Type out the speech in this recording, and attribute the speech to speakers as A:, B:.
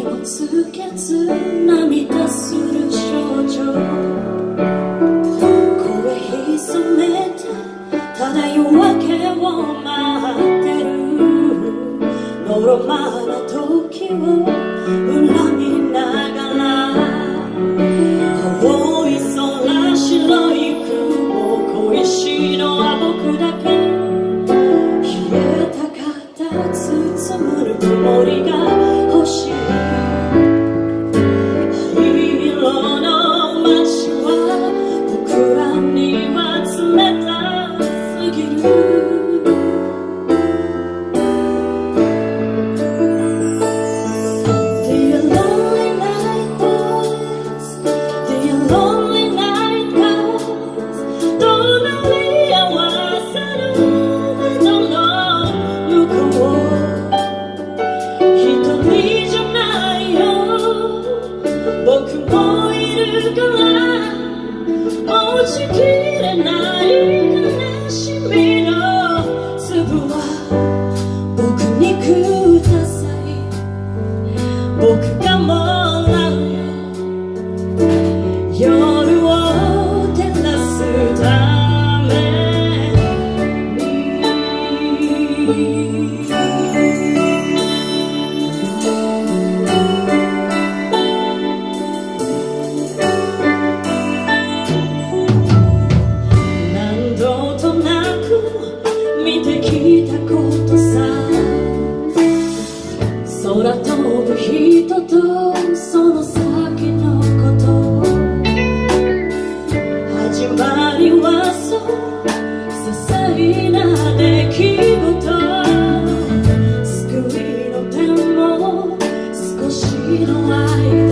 A: をつけず涙する少女、声潜めてただ夜明けを待ってる。のろまな時を恨みながら、青い空白い雲恋しいのは僕だけ。冷えた肩包むぬくもりが欲しい。灰色の街は僕らには冷たすぎる。僕もいるから持ちきれない悲しみの粒は僕にください。僕がもらうよ、夜を照らすために。見てきたことさ、空飛ぶ人とその先のこと。始まりはそう些細な出来事。救いの手も少しの愛